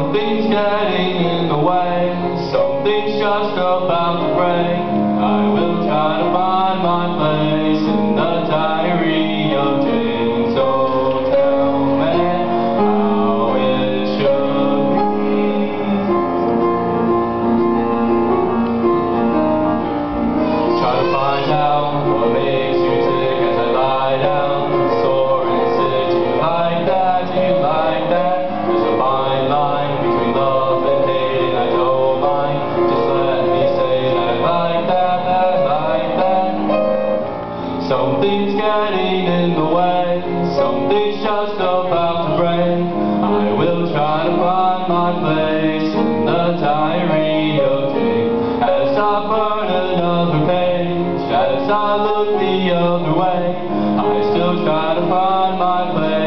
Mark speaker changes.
Speaker 1: Something's getting in the way, something's just about to break. I will try to find my place in the diary of Jane. So tell me how it should be. Try to find out what makes you tick as I lie down, sore and sick. Do you like that? Do you like that? There's a fine line between love and hate, and I don't mind. Just let me say that I like that, that I like that. Something's getting in the way, something's just about to break. I will try to find my place in the diary of Jane. As I burn another page, as I look the other way, I still try to find my place.